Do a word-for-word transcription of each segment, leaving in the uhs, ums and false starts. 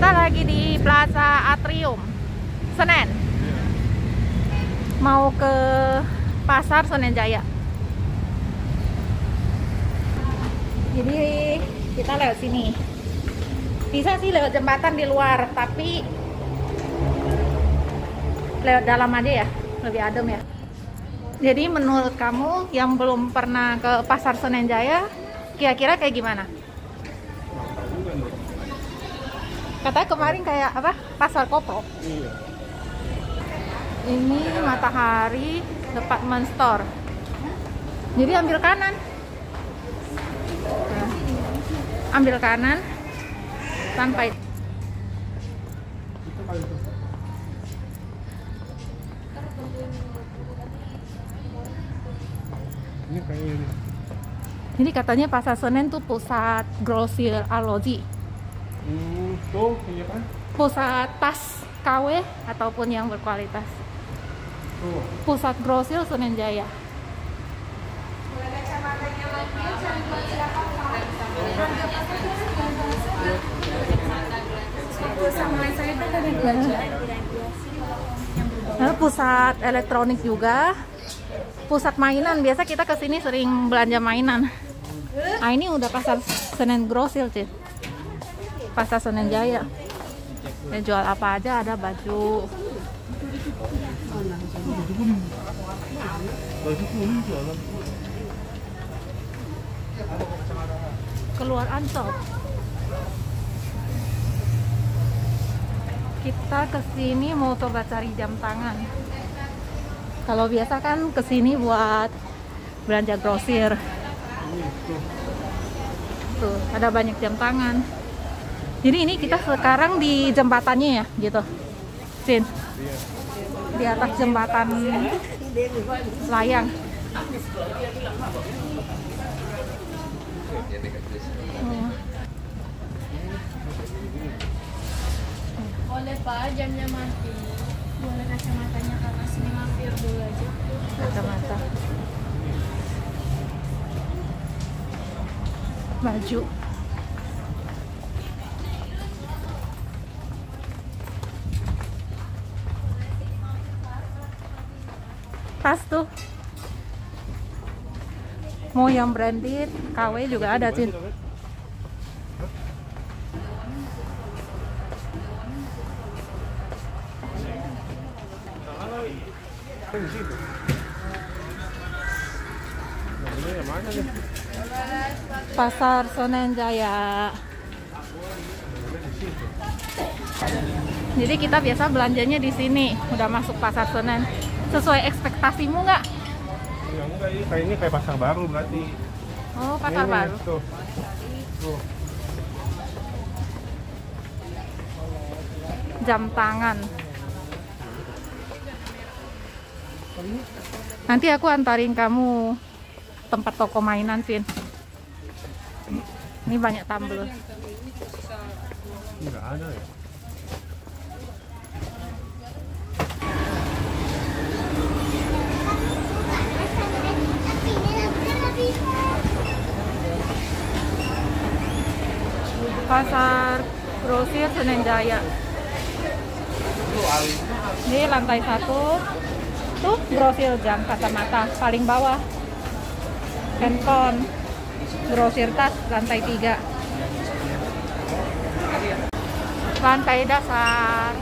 Kita lagi di Plaza Atrium, Senen. Mau ke Pasar Senen Jaya. Jadi kita lewat sini. Bisa sih lewat jembatan di luar, tapi lewat dalam aja ya, lebih adem ya. Jadi menurut kamu yang belum pernah ke Pasar Senen Jaya, kira-kira kayak gimana? Katanya kemarin kayak apa? Pasar Koplo. Iya. Ini Matahari Department Store. Jadi ambil kanan. Nah, ambil kanan sampai. Itu kali itu. Ini kayak ini. Jadi katanya Pasar Senen tuh pusat grosir arloji. Hmm, tuh, iya kan? Pusat tas K W ataupun yang berkualitas. Tuh. Pusat grosir Senen Jaya. Nah, pusat elektronik juga, pusat mainan. Biasa kita kesini sering belanja mainan. Nah, ini udah Pasar Senen Grosir, Cid. Pasar Senen Jaya. Ya, jual apa aja, ada baju. Baju kuning jualan. Keluar Ancol. Kita kesini mau coba cari jam tangan. Kalau biasa kan kesini buat belanja grosir. Tuh, ada banyak jam tangan. Jadi ini kita sekarang di jembatannya ya, gitu. Sin. Di atas jembatan layang. Oh. Boleh Pak, jamnya mati. Boleh kacamatanya kakak sini mampir dulu aja. Kacamata. Baju. Tas tuh. Mau yang branded, K W juga ada, Cin. Di situ. Nah, ini yang mana nih? Pasar Senen Jaya. Di situ. Jadi kita biasa belanjanya di sini. Udah masuk Pasar Senen. Sesuai ekspektasimu nggak? Ya enggak, ini kayak ini kayak pasar baru berarti. Oh, pasar Ini, baru. Tuh. Tuh. Jam tangan. Nanti aku antarin kamu tempat toko mainan, Vin. Ini banyak tumbler. Enggak ada ya. Pasar grosir Senen Jaya. Ini lantai satu. Tuh grosir jam kacamata paling bawah. Handphone. Grosir tas lantai tiga. Lantai dasar.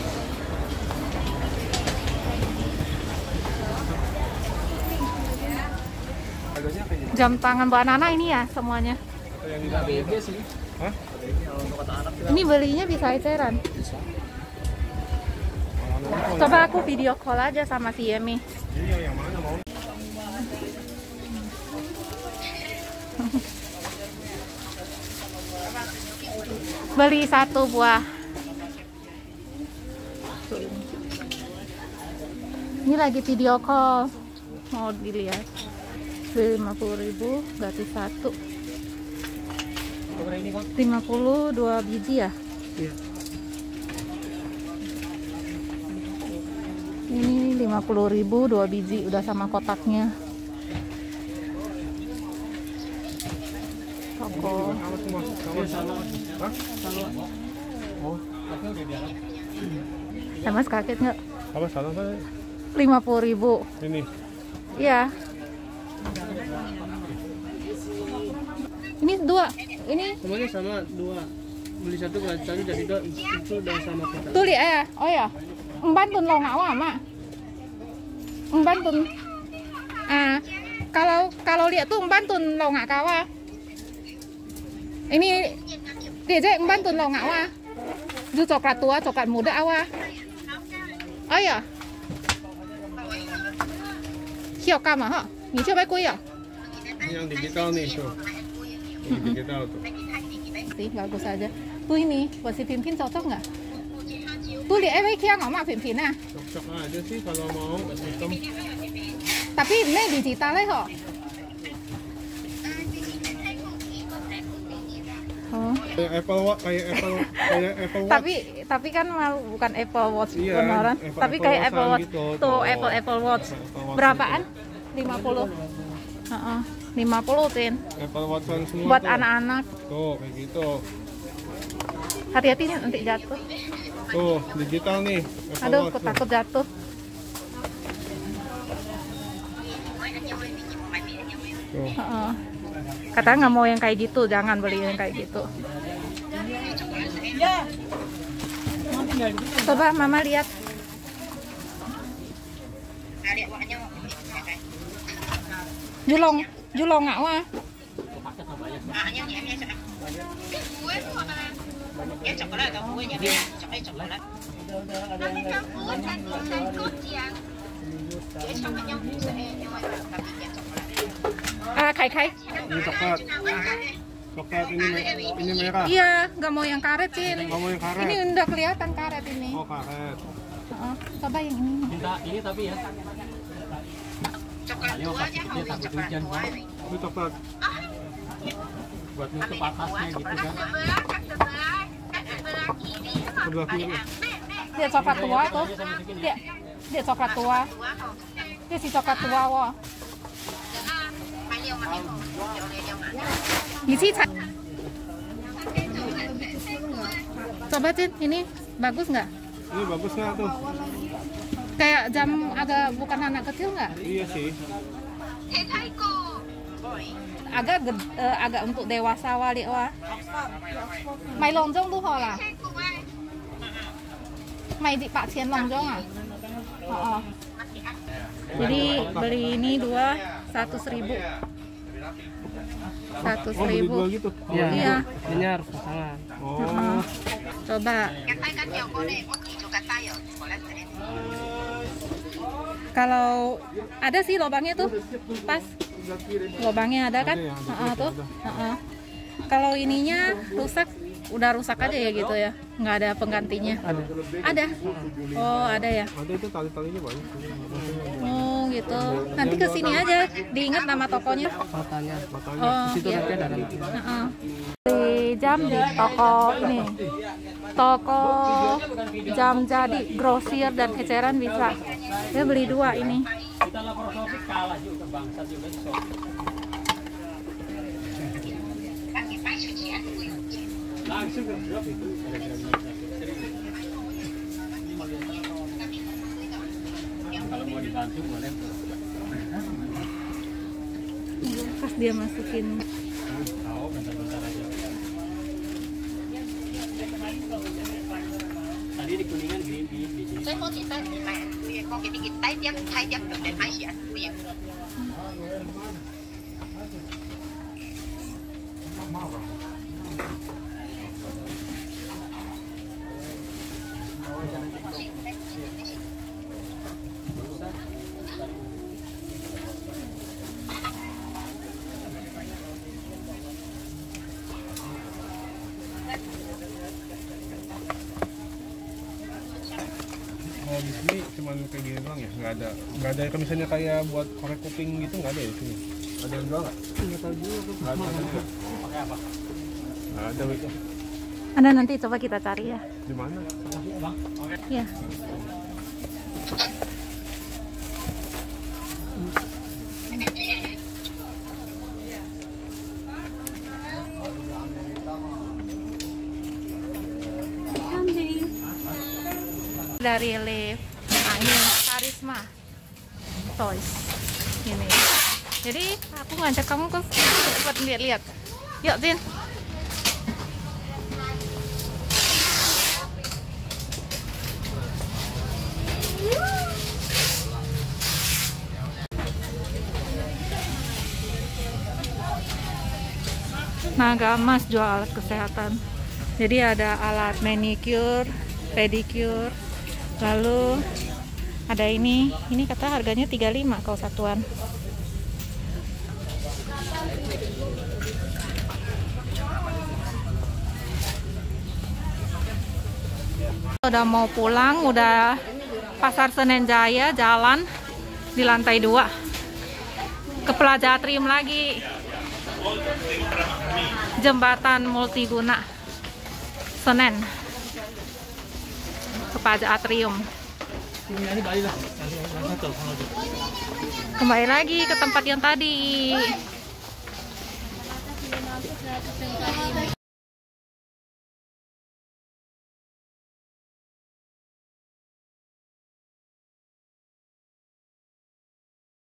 Jam tangan Bu Nana ini ya semuanya. Yang di B G sih. Hah? Ini belinya bisa eceran. Coba aku video call aja sama si Yemi. Iya, yang mana mau? Beli satu buah. Ini lagi video call. Mau dilihat. Beli lima puluh ribu, gratis satu. lima puluh dua biji ya? Iya. Ini lima puluh ribu dua biji, udah sama kotaknya. Toko. Sama semua. Sama. Hah? Oh. Ya Mas kaget nggak? Apa salah kan? lima puluh ribu. Ini. Iya. Ini dua. Ini Semuanya sama dua. Beli satu satu jadi dua itu udah sama kita. tuh lihat ya. Oh ya. Emban tun lo ngawa mak. Emban tun. Ah, kalau kalau lihat tuh emban tun lo nggak kawa. Ini dia aja emban tun lo ngawa. Itu coklat tua, coklat muda awa. Oh ya. Siapa kamu ha? Ni coba kue ya? Ini yang digital nih tuh. Ini digital tuh. Sih bagus aja. Tuh ini buat si Pimpin cocok nggak? Tuh lihat eh kia nggak mak Pimpin ah. Cocok aja sih kalau mau sistem. Tapi ini digital ya kok. Oh. Kayak Apple Watch, kayak Apple, kayak Apple Watch. Tapi tapi kan mal bukan Apple Watch Iya, beneran. Apple- Tapi Apple kayak Watch-an Apple Watch gitu, tuh tuh. Apple Apple Watch. Apple Watch Berapaan? lima puluh. Heeh. lima puluh Tin. Apple Watch semua Buat tuh. anak-anak. Tuh kayak gitu. Hati-hati nanti jatuh. Tuh digital nih. Apple Aduh, Watch aku tuh. takut jatuh. Tuh. Heeh. Katanya nggak mau yang kayak gitu, jangan beli yang kayak gitu. Coba Mama lihat. Julong, julong nggak wah. Ah, kai kai. Ini coklat. Coklat ini me- ini merah. Iya, nggak mau yang karet, Cin. Nggak mau yang karet. Ini udah kelihatan karet ini. Oh karet. Heeh. Coba yang ini. Minta ini tapi ya. Ayo pakai dia takut hujan kan. Ini coklat. Buat nutup atasnya gitu kan. Sebelah kiri. Dia coklat tua tuh. Dia dia coklat tua. Dia si coklat tua wah. Isi cat. Coba Cin, ini bagus nggak? Ini bagus nggak tuh? Kayak jam agak bukan anak kecil nggak? Iya sih. Agak ged- eh, agak untuk dewasa wali wah. Mai longjong tuh hola. Mai di Pak Cien longjong ah. Oh, oh. Jadi beli ini dua satu seribu. Satu Oh beli dua seribu. gitu. Iya. Iya. Benar pasangan. Oh. Coba. Kalau ada sih lubangnya tuh, pas lubangnya ada kan? Ada ya, ada Heeh, klip, tuh. ada. Heeh. Kalau ininya rusak, udah rusak aja ya gitu ya, nggak ada penggantinya. Ada. Ada. Oh ada ya. Ada itu tali-talinya banyak. Oh gitu. Nanti kesini aja, diingat nama tokonya. Matanya. Matanya. Oh Di situ iya. nanti ada nanti. Heeh. Beli jam di toko ini, toko jam jadi, grosir dan eceran bisa. Saya beli dua ini. Kita laparoscopik kalah juga bangsa juga di shop. Langsung ke drop itu. Kalau mau dibantu boleh. Pas dia masukin. Tahu bentar-bentar aja. Tadi di Kuningan green tea di sini. Oh di sini cuma kayak gini doang ya? Nggak ada, nggak ada kayak misalnya kayak buat korek kuping gitu nggak ada ya di sini? Ada yang jual nggak? Nggak tahu juga tuh. Nggak ada juga. Pakai apa? Nggak ada itu. Ada nanti coba kita cari ya. Di mana? Bang, oke. Ya. Candy. dari Live. Nah ini Karisma Toys ini. Jadi aku ngajak kamu ke buat lihat-lihat. Yuk Tin. Naga Emas jual alat kesehatan. Jadi ada alat manicure, pedicure, lalu ada ini, ini kata harganya tiga puluh lima kalau satuan. Udah mau pulang, udah Pasar Senen Jaya, jalan di lantai dua ke Plaza Atrium lagi. Jembatan multiguna Senen ke Plaza Atrium. Kembali lagi ke tempat yang tadi.